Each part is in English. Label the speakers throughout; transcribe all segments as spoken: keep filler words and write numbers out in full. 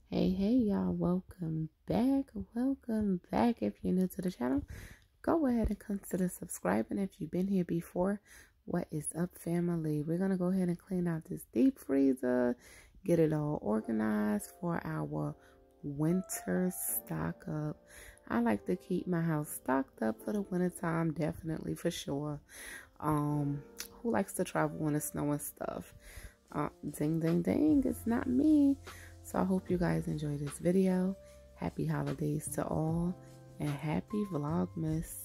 Speaker 1: Hey, hey, y'all, welcome back. Welcome back. If you're new to the channel, go ahead and consider subscribing. If you've been here before, what is up, family? We're going to go ahead and clean out this deep freezer, get it all organized for our winter stock up. I like to keep my house stocked up for the winter time, definitely, for sure. Um, who likes to travel when it's snowing stuff? Uh, ding, ding, ding, it's not me. So I hope you guys enjoy this video. Happy holidays to all and happy Vlogmas.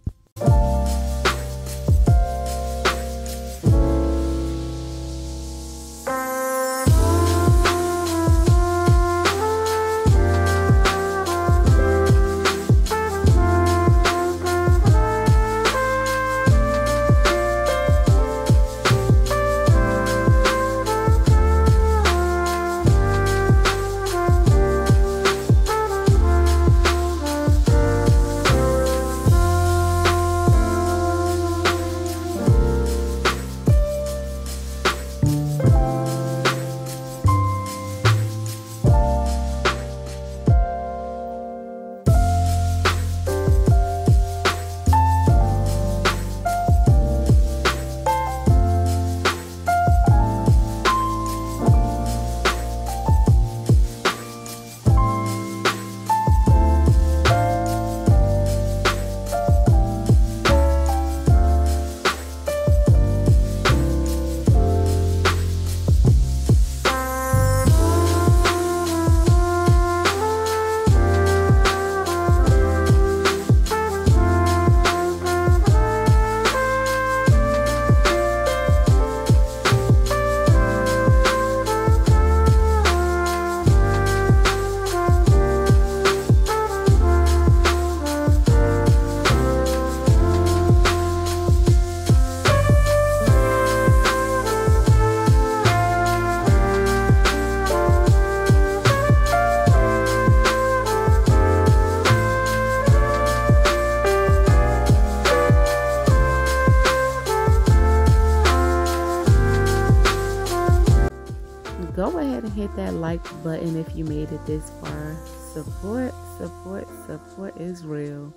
Speaker 1: Go ahead and hit that like button if you made it this far. Support, support, support is real.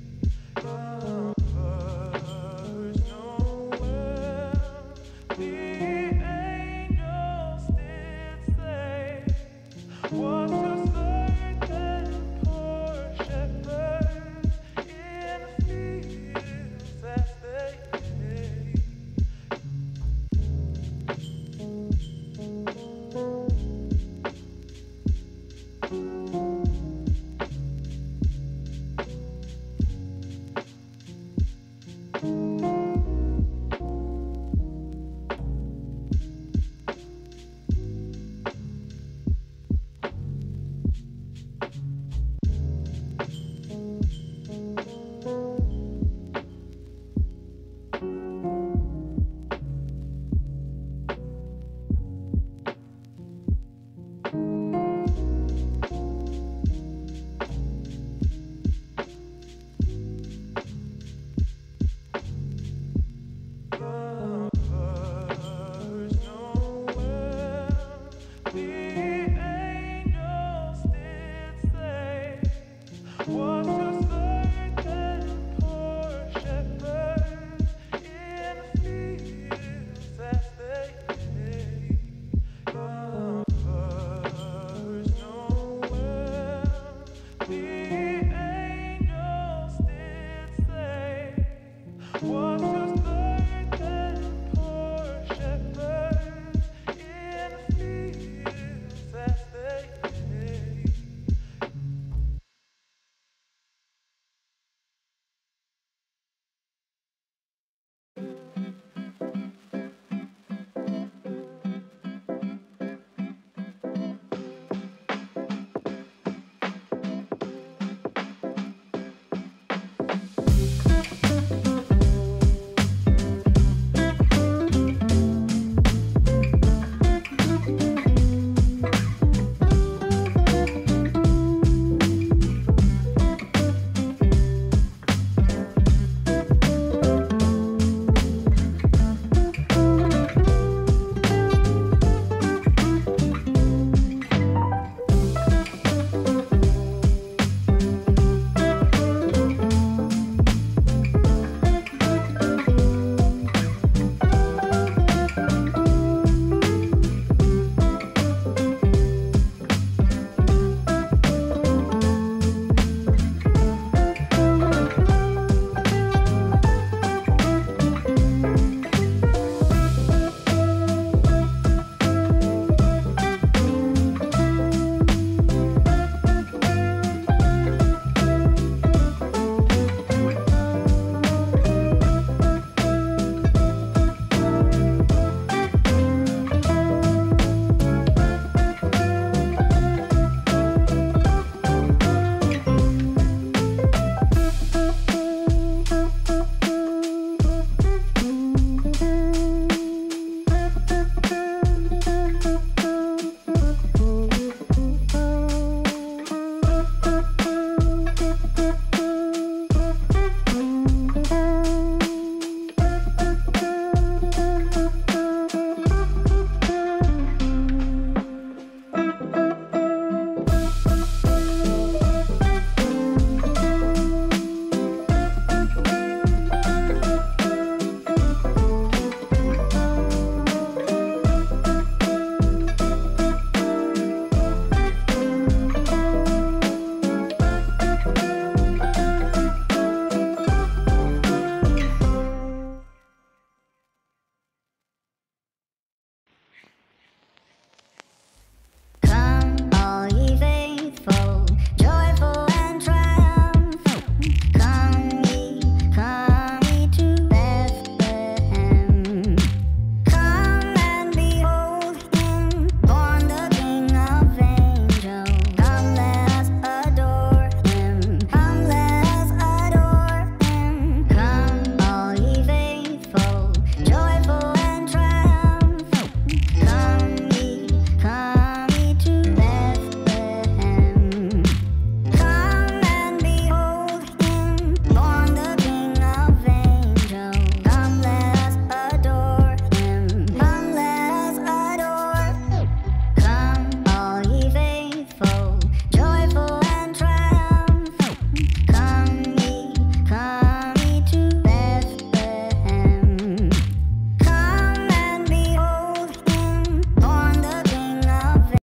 Speaker 2: Be